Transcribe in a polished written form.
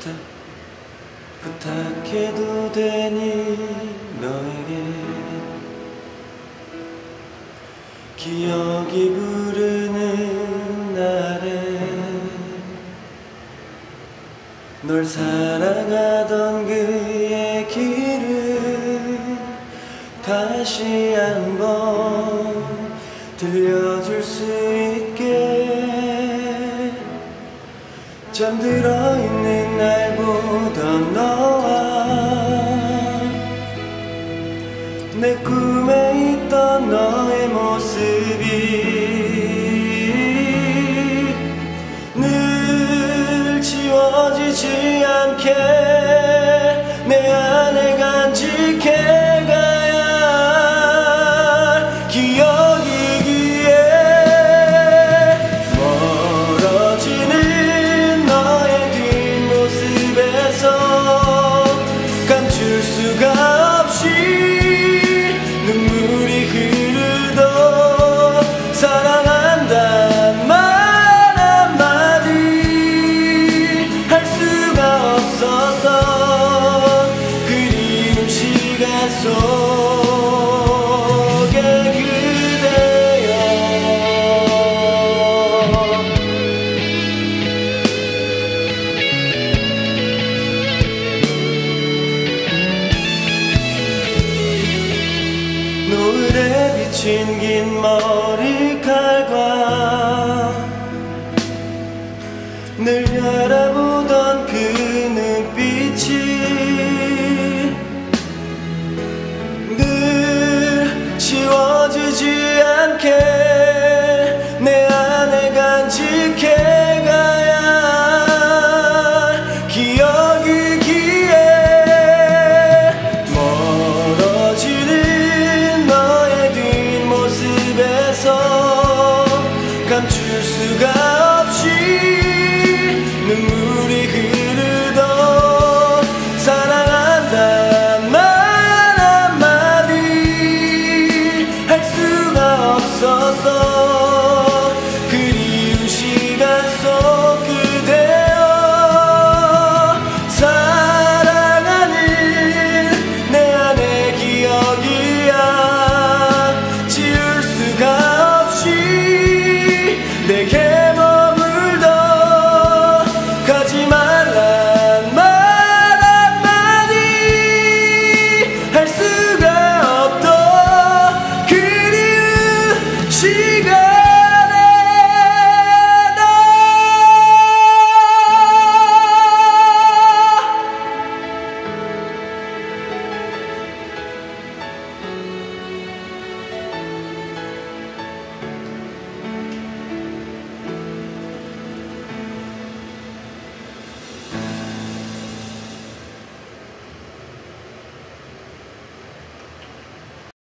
부탁해도 되니 너에게 기억이 부르는 날에 널 사랑하던 그의 길을 다시 한번 들려줄 수 있게 잠들어 있는 날 보던 너와 내 꿈에 있던 너의 모습이 늘 지워지지 않게 내 안에 간직해가야 할 기억이기에 멀어지는 너의 뒷모습에서 감출 수가 없이 눈물이 흐르도 사랑한단 말 한마디 할 수가 없었던 그리운 시간 속에 그대여 노을에 비친 긴 머리칼과 늘 바라보던 그 눈